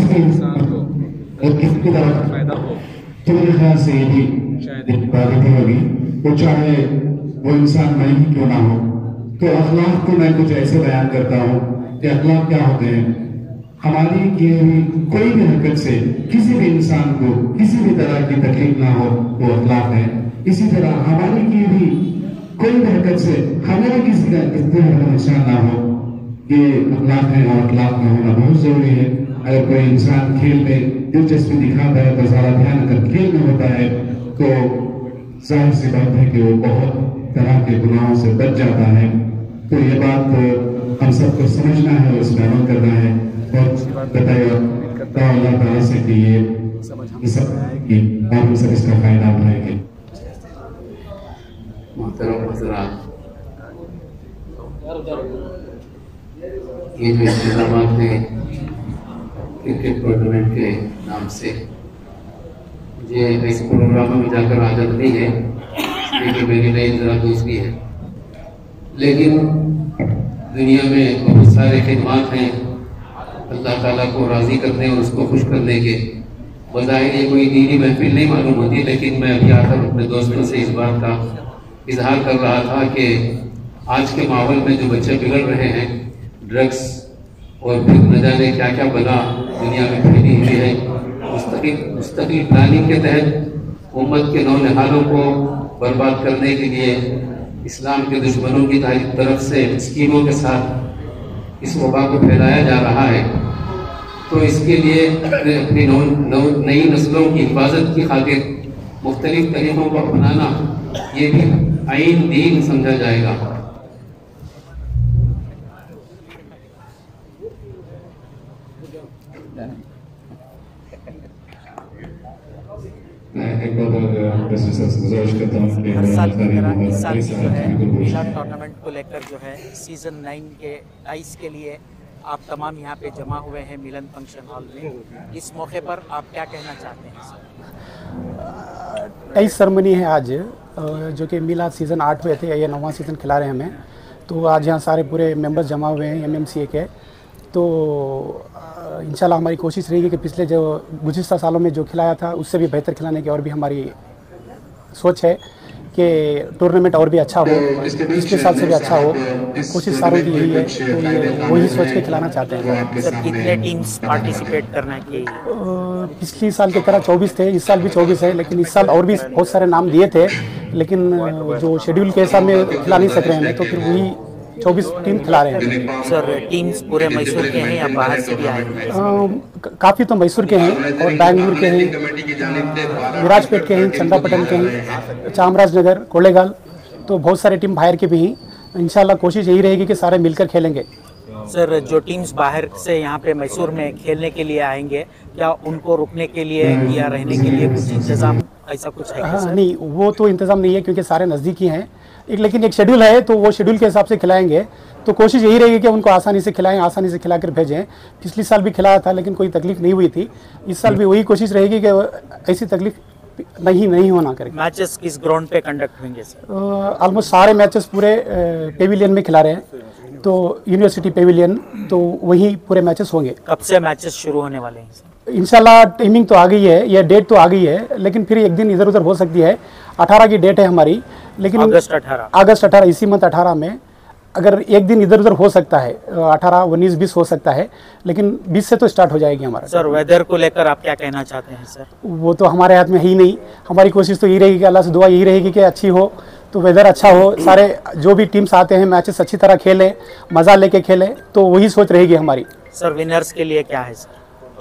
भी इंसान को किसी तरह फायदा हो, तो मेरे ख्याल से ये भी शायद बात होगी। तो चाहे वो इंसान नहीं ही क्यों ना हो, तो अखलाक को मैं कुछ ऐसे बयान करता हूँ कि अखलाक क्या होते हैं। हमारी की हुई कोई भी हरकत से किसी भी इंसान को किसी भी तरह की तकलीफ ना हो, वो अखलाक है। इसी तरह हमारी की हुई कोई भी हरकत से हमें किसी का नुकसान ना हो, ये अखलाक है। और अखलाक में होना बहुत जरूरी है। अगर कोई इंसान खेल में दिलचस्पी दिखाता है तो सारा ध्यान अगर खेल में होता है तो जाहिर सी बात है कि वो बहुत तरह के गुनाहों से बच जाता है। तो ये बात हम सबको समझना है और इसमें अमल करना है। और बताया अल्लाह ताला से कि ये सब और हम सब इसका फायदा उठाएंगे। मोहतरम हज़रात, ये जो इंतजामात हैं क्रिकेट टूर्नामेंट के नाम से, मुझे इस प्रोग्राम में जाकर आदत नहीं है क्योंकि मेरी नई ज़रा दोस्ती है, लेकिन दुनिया में बहुत सारे खिदमात हैं अल्लाह ताला को राज़ी करने और उसको खुश करने के। बज़ाहिर ये कोई दीनी महफिल नहीं मालूम होती, लेकिन मैं अभी आकर अपने दोस्तों से इस बात का इजहार कर रहा था कि आज के माहौल में जो बच्चे बिगड़ रहे हैं, ड्रग्स और फिर न जाने क्या क्या बला दुनिया में फैली हुई है, मुस्तकिल प्लानिंग के तहत उम्मत के नौनिहालों को बर्बाद करने के लिए इस्लाम के दुश्मनों की तरफ से स्कीमों के साथ इस वबा को फैलाया जा रहा है। तो इसके लिए अपनी नई नस्लों की हिफाजत की खातिर मुख्तलिफ तरीक़ों को अपनाना, ये भी आइन दीन समझा जाएगा। हर साल की तरह इस साल जो है मिलाद टूर्नामेंट को लेकर जो है सीज़न 9 के 22 के लिए आप तमाम यहाँ पे जमा हुए हैं मिलन फंक्शन हॉल में। इस मौके पर आप क्या कहना चाहते हैं? 23 सेरेमनी है आज, जो कि मिलाद सीज़न 8 हुए थे, ये 9वां सीज़न खिला रहे हैं हमें। तो आज यहाँ सारे पूरे मेंबर्स जमा हुए हैं MMCA के। तो इंशाल्लाह हमारी कोशिश रहेगी कि पिछले जो गुज़िश्ता सालों में जो खिलाया था उससे भी बेहतर खिलाने की और भी हमारी सोच है कि टूर्नामेंट और भी अच्छा हो, पिछले साल से भी अच्छा हो। कोशिश सारों की यही है, तो वही सोच के खिलाना चाहते हैं। सर कितने टीम्स पार्टिसिपेट करना है? पिछली साल की तरह 24 थे, इस साल भी 24 है, लेकिन इस साल और भी बहुत सारे नाम दिए थे, लेकिन जो शेड्यूल के हिसाब में खिला नहीं सक रहे हैं, तो फिर वही 24 टीम खिला रहे हैं। सर टीम्स पूरे मैसूर के हैं या बाहर से भी आए हैं? काफ़ी तो मैसूर के हैं और बेंगलुरु के हैं, विराजपेट के हैं, चंद्रापटन के हैं, चामराजनगर, कोलेगाल, तो बहुत सारे टीम बाहर के भी हैं। इंशाल्लाह कोशिश यही रहेगी कि सारे मिलकर खेलेंगे। सर जो टीम्स बाहर से यहाँ पे मैसूर में खेलने के लिए आएंगे, क्या उनको रुकने के लिए या रहने के लिए कुछ इंतज़ाम ऐसा कुछ है? हाँ नहीं, वो तो इंतज़ाम नहीं है क्योंकि सारे नज़दीकी हैं, लेकिन एक शेड्यूल है, तो वो शेड्यूल के हिसाब से खिलाएंगे। तो कोशिश यही रहेगी कि उनको आसानी से खिलाएं, आसानी से खिलाकर भेजें। पिछली साल भी खिलाया था लेकिन कोई तकलीफ नहीं हुई थी, इस साल भी वही कोशिश रहेगी कि ऐसी तकलीफ नहीं होना करे। मैचेस किस ग्राउंड पे कंडक्ट होंगे सर? ऑलमोस्ट सारे मैचेस पूरे पेविलियन में खिला रहे हैं, तो यूनिवर्सिटी पेविलियन, तो वहीं पूरे मैचेस होंगे। कब से मैचेस शुरू होने वाले हैं? इंशाल्लाह टाइमिंग तो आ गई है, यह डेट तो आ गई है, लेकिन फिर एक दिन इधर उधर हो सकती है। 18 की डेट है हमारी, लेकिन अगस्त 18 इसी मंथ 18 में अगर एक दिन इधर उधर हो सकता है, 18, 19, 20 हो सकता है, लेकिन 20 से तो स्टार्ट हो जाएगी हमारा। सर वेदर को लेकर आप क्या कहना चाहते हैं सर? वो तो हमारे हाथ में है ही नहीं। हमारी कोशिश तो यही रहेगी कि अल्लाह से दुआ यही रहेगी कि अच्छी हो, तो वेदर अच्छा हो, सारे जो भी टीम्स आते हैं मैचेस अच्छी तरह खेलें, मज़ा लेके खेलें, तो वही सोच रहेगी हमारी। सर विनर्स के लिए क्या है सर?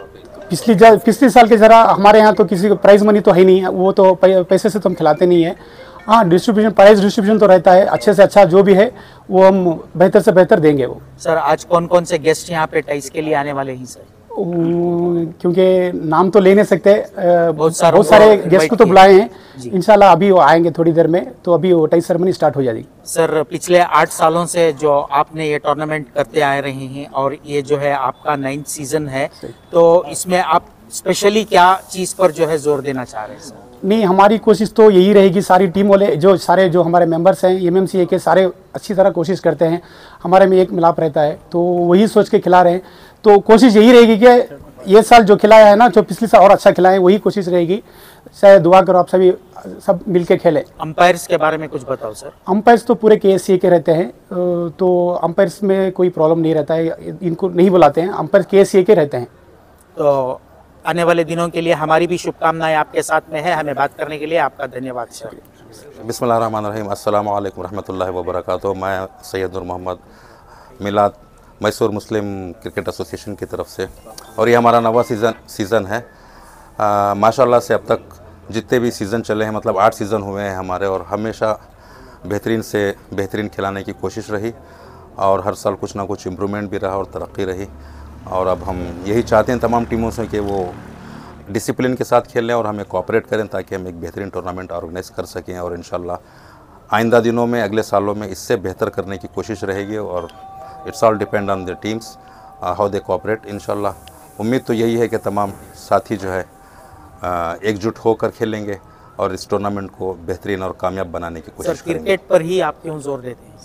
पिछले साल के ज़रा हमारे यहाँ तो किसी को प्राइज़ मनी तो है नहीं है, वो तो पैसे से तो हम खिलाते नहीं है। हाँ डिस्ट्रीब्यूशन, प्राइस डिस्ट्रीब्यूशन तो रहता है, अच्छे से अच्छा जो भी है वो हम बेहतर से बेहतर देंगे वो। सर आज कौन कौन से गेस्ट यहाँ पे टाइस के लिए आने वाले हैं सर? क्योंकि नाम तो ले नहीं सकते, बहुत सारे गेस्ट को तो बुलाए हैं। इंशाल्लाह अभी वो आएंगे थोड़ी देर में, तो अभी वो टाइस सेरेमनी स्टार्ट हो जाएगी। सर पिछले 8 सालों से जो आपने ये टूर्नामेंट करते आ रहे हैं और ये जो है आपका 9th सीजन है, तो इसमें आप स्पेशली क्या चीज़ पर जो है जोर देना चाह रहे हैं सर? नहीं, हमारी कोशिश तो यही रहेगी, सारी टीम वाले जो हमारे मेंबर्स हैं MMCA के, सारे अच्छी तरह कोशिश करते हैं, हमारे में एक मिलाप रहता है, तो वही सोच के खिला रहे हैं। तो कोशिश यही रहेगी कि ये साल जो खिलाया है ना, जो पिछले साल और अच्छा खिलाए, वही कोशिश रहेगी। शायद दुआ करो आप सभी सब मिलके खेले। अंपायर्स के बारे में कुछ बताओ सर। अंपायर्स तो पूरे KSCA के रहते हैं, तो अंपायर्स में कोई प्रॉब्लम नहीं रहता है, इनको नहीं बुलाते हैं, अंपायर्स KSCA के रहते हैं। तो आने वाले दिनों के लिए हमारी भी शुभकामनाएं आपके साथ में है। हमें बात करने के लिए आपका धन्यवाद सर। बिस्मिल्लाहिर्रहमानिर्रहीम, अस्सलामु अलैकुम रहमतुल्लाहि व बरकातुहू। मैं सैयद नूर मोहम्मद मिलाद मैसूर मुस्लिम क्रिकेट एसोसिएशन की तरफ से, और ये हमारा नवा सीज़न है। माशाल्लाह से अब तक जितने भी सीज़न चले हैं, मतलब 8 सीज़न हुए हैं हमारे, और हमेशा बेहतरीन से बेहतरीन खिलाने की कोशिश रही, और हर साल कुछ ना कुछ इम्प्रूवमेंट भी रहा और तरक्की रही। और अब हम यही चाहते हैं तमाम टीमों से कि वो डिसिप्लिन के साथ खेलें और हमें कोऑपरेट करें, ताकि हम एक बेहतरीन टूर्नामेंट ऑर्गेनाइज़ कर सकें। और इंशाल्लाह आइंदा दिनों में, अगले सालों में इससे बेहतर करने की कोशिश रहेगी। और it's all depend on the teams how they cooperate. इंशाल्लाह उम्मीद तो यही है कि तमाम साथी जो है एकजुट होकर खेलेंगे और इस टूर्नामेंट को बेहतरीन और कामयाब बनाने की कोशिश करेंगे। क्रिकेट पर ही आप क्यों जोर देते हैं?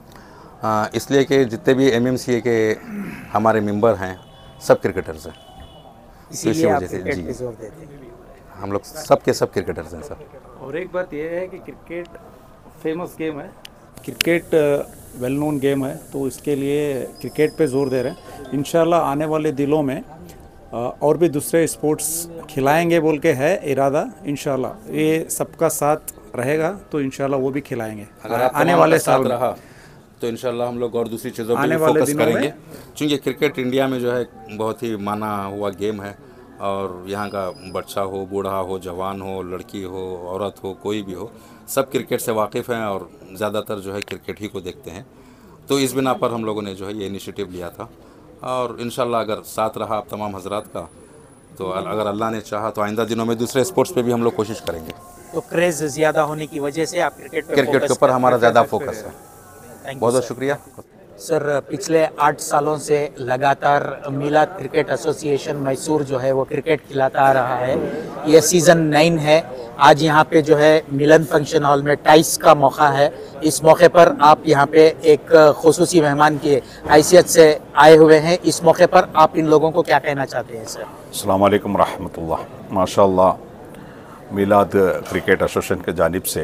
इसलिए कि जितने भी MMCA के हमारे मेंबर हैं सब क्रिकेटर्स हैं, इसीलिए आप क्रिकेट पे जोर देते हैं। हम लोग सब के सब क्रिकेटर्स हैं सर। और एक बात यह है कि क्रिकेट फेमस गेम है, क्रिकेट वेल नोन गेम है, तो इसके लिए क्रिकेट पे जोर दे रहे हैं। इंशाल्लाह आने वाले दिनों में और भी दूसरे स्पोर्ट्स खिलाएंगे बोल के है इरादा। इंशाल्लाह ये सबका साथ रहेगा तो इंशाल्लाह वो भी खिलाएंगे। अगर आने वाले साल रहा तो इंशाल्लाह हम लोग और दूसरी चीज़ों पर फोकस करेंगे, क्योंकि क्रिकेट इंडिया में जो है बहुत ही माना हुआ गेम है। और यहाँ का बच्चा हो, बूढ़ा हो, जवान हो, लड़की हो, औरत हो, कोई भी हो, सब क्रिकेट से वाकिफ़ हैं और ज़्यादातर जो है क्रिकेट ही को देखते हैं। तो इस बिना पर हम लोगों ने जो है ये इनिशिएटिव लिया था, और इंशाल्लाह अगर साथ रहा आप तमाम हजरात का, तो अगर अल्लाह ने चाहा तो आइंदा दिनों में दूसरे स्पोर्ट्स पे भी हम लोग कोशिश करेंगे। तो क्रेज़ ज़्यादा होने की वजह से आप क्रिकेट के ऊपर हमारा ज़्यादा फोकस है। बहुत बहुत शुक्रिया सर। पिछले 8 सालों से लगातार मिलाद क्रिकेट एसोसिएशन मैसूर जो है वो क्रिकेट खिलाता आ रहा है। ये सीज़न 9 है। आज यहाँ पे जो है मिलन फंक्शन हॉल में टाइस का मौका है। इस मौके पर आप यहाँ पे एक खुसूसी मेहमान की हैसियत से आए हुए हैं। इस मौके पर आप इन लोगों को क्या कहना चाहते हैं सर? अस्सलाम वालेकुम रहमतुल्लाह। माशाअल्लाह मिलाद क्रिकेट एसोसिएशन के जानिब से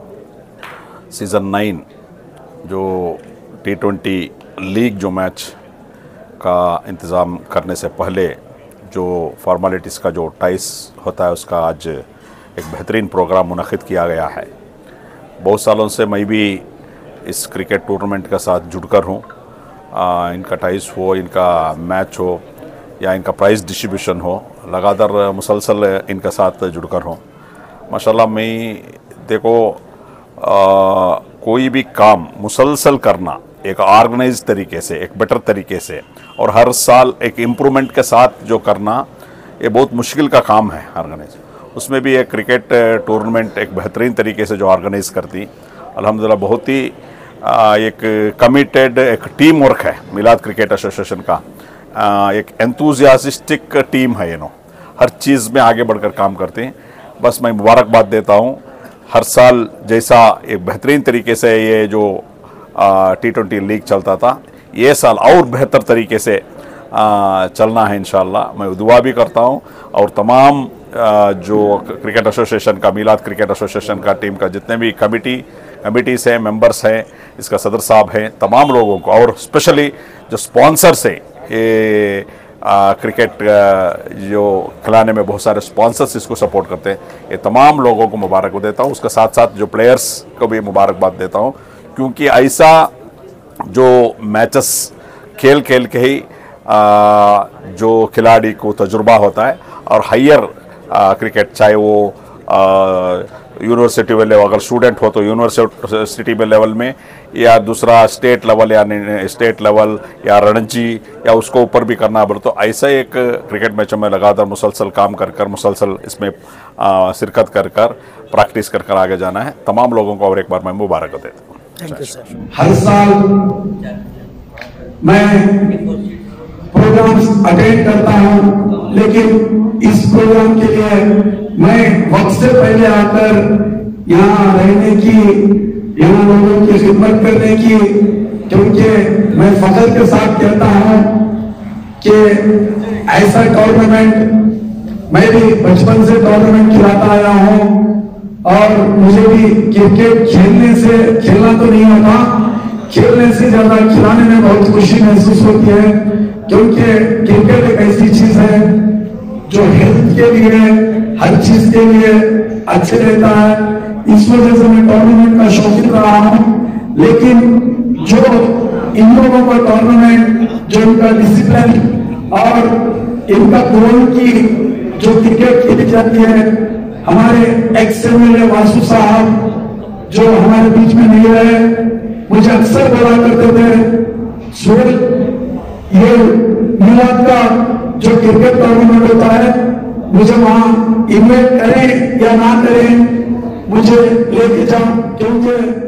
सीज़न 9 जो T20 लीग जो मैच का इंतज़ाम करने से पहले जो फॉर्मेलिटीज़ का जो टाइस होता है उसका आज एक बेहतरीन प्रोग्राम मुनक़िद किया गया है। बहुत सालों से मैं भी इस क्रिकेट टूर्नामेंट के साथ जुड़कर हूँ। इनका टाइस हो, इनका मैच हो या इनका प्राइज़ डिस्ट्रीब्यूशन हो, लगातार मुसलसल इनके साथ जुड़कर हूँ। माशाल्लाह मैं देखो कोई भी काम मुसलसल करना एक ऑर्गेनाइज तरीके से, एक बेटर तरीके से और हर साल एक इम्प्रूवमेंट के साथ जो करना, ये बहुत मुश्किल का काम है ऑर्गेनाइज। उसमें भी एक क्रिकेट टूर्नामेंट एक बेहतरीन तरीके से जो ऑर्गेनाइज करती, अल्हम्दुलिल्लाह बहुत ही एक कमिटेड एक टीम वर्क है मिलाद क्रिकेट एसोसिएशन का। एक एंथुसियास्टिक टीम है, हर चीज़ में आगे बढ़कर काम करते हैं। बस मैं मुबारकबाद देता हूँ। हर साल जैसा एक बेहतरीन तरीके से ये जो T20 लीग चलता था, ये साल और बेहतर तरीके से चलना है इंशाअल्लाह। मैं दुआ भी करता हूँ और तमाम जो क्रिकेट एसोसिएशन का, मिलाद क्रिकेट एसोसिएशन का टीम का जितने भी कमिटीज़ हैं, मेंबर्स हैं, इसका सदर साहब हैं, तमाम लोगों को, और स्पेशली जो स्पॉन्सर्स हैं, ये क्रिकेट जो खिलाने में बहुत सारे स्पॉन्सर्स इसको सपोर्ट करते हैं, ये तमाम लोगों को मुबारक देता हूँ। उसके साथ साथ जो प्लेयर्स को भी मुबारकबाद देता हूँ, क्योंकि ऐसा जो मैचेस खेल के ही जो खिलाड़ी को तजुर्बा होता है और हायर क्रिकेट, चाहे वो यूनिवर्सिटी लेवल, अगर स्टूडेंट हो तो यूनिवर्सिटी लेवल में, या दूसरा स्टेट लेवल या स्टेट लेवल या रणजी या उसको ऊपर भी करना पड़े, तो ऐसा एक क्रिकेट मैचों में लगातार मुसलसल काम कर मुसलसल इसमें शिरकत कर प्रैक्टिस कर आगे जाना है। तमाम लोगों को और एक बार मैं मुबारक देता हूँ। हर साल मैं प्रोग्राम्स अटेंड करता हूँ, लेकिन इस प्रोग्राम के लिए मैं वक्त से पहले आकर यहाँ रहने की, यहाँ लोगों की खिदमत करने की, क्योंकि मैं फख्र के साथ कहता हूँ कि ऐसा टूर्नामेंट, मैं भी बचपन से टूर्नामेंट खिलाता आया हूं और मुझे भी क्रिकेट खेलना तो नहीं होता, खेलने से ज्यादा खिलाने में बहुत खुशी महसूस होती है, क्योंकि क्रिकेट एक ऐसी चीज है जो हेल्थ के लिए, हर चीज के लिए अच्छे रहता है। इस वजह से मैं टूर्नामेंट का शौकीन रहा हूं। लेकिन जो इन लोगों का टूर्नामेंट, जो इनका डिसिप्लिन और इनका गोल की जो क्रिकेट खेली जाती है, हमारे एक्स एमएलए वासु साहब जो हमारे बीच में नहीं रहे, मुझे अक्सर बोला करते थे, सूरज ये मिलाद का जो क्रिकेट टूर्नामेंट होता है, मुझे वहां इन्वाइट करें या ना करें, मुझे लेके जाओ, क्योंकि